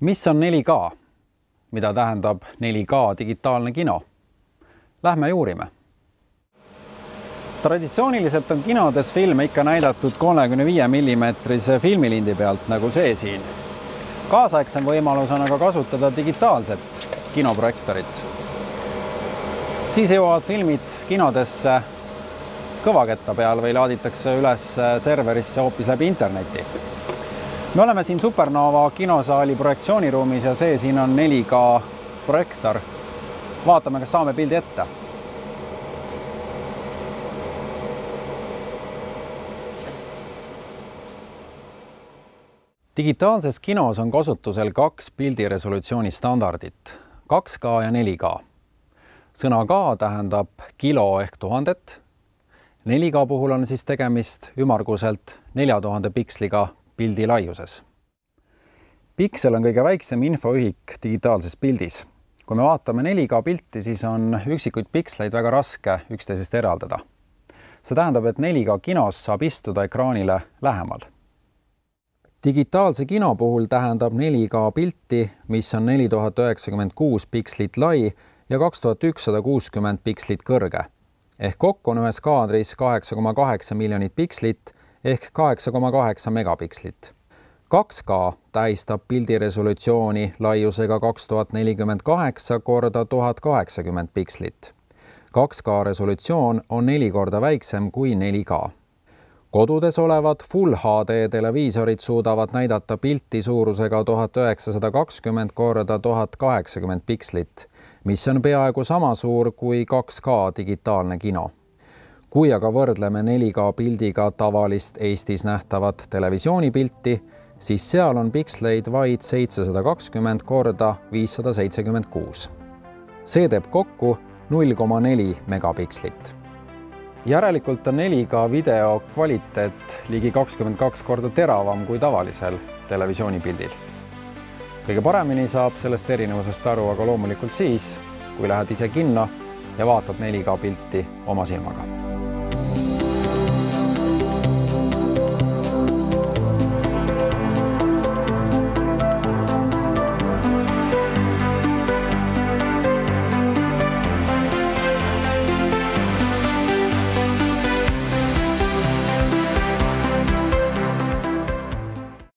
Mis on 4K? Mida tähendab 4K digitaalne kino? Lähme uurime. Traditsiooniliselt on kinodes filme ikka näidatud 35 mm filmilindi pealt, nagu see siin. Kaasaegsem võimalus on aga kasutada digitaalset kinoprojektorit. Siis jõuavad filmid kinodesse kõvaketta peal või laaditakse üles serverisse hoopis läbi interneti. Me oleme siin Supernova kinosaali projektsiooniruumis ja see siin on 4K projektor. Vaatame, kas saame pildi ette. Digitaalses kinos on kasutusel 2 pildiresolutsiooni standardit, 2K ja 4K. Sõna K tähendab kilo ehk 1000. 4K puhul on siis tegemist ümmarguselt 4000 piksliga pildi laiuses. Piksel on kõige väiksem infoühik digitaalses pildis. Kui me vaatame 4K pilti, siis on üksikuid piksleid väga raske üksteisest eraldada. See tähendab, et 4K kinos saab istuda ekraanile lähemal. Digitaalse kino puhul tähendab 4K pilti, mis on 4096 pikslit lai ja 2160 pikslit kõrge. Ehk kokku on ühes kaadris 8,8 miljonit pikslit ehk 8,8 megapikslit. 2K tähistab pildi resolutsiooni laiusega 2048 korda 1080 pikslit. 2K resolutsioon on 4 korda väiksem kui 4K. Kodudes olevad Full HD televiisorid suudavad näidata pilti suurusega 1920 korda 1080 pikslit, mis on peaaegu sama suur kui 2K digitaalne kino. Kui aga võrdleme 4K pildiga tavalist Eestis nähtavat televisioonipilti, siis seal on piksleid vaid 720 korda 576. See teeb kokku 0,4 megapikslit. Järelikult on 4K video kvaliteet ligi 22 korda teravam kui tavalisel televisioonipildil. Kõige paremini saab sellest erinevusest aru aga loomulikult siis, kui lähed ise kinno ja vaatad 4K pilti oma silmaga.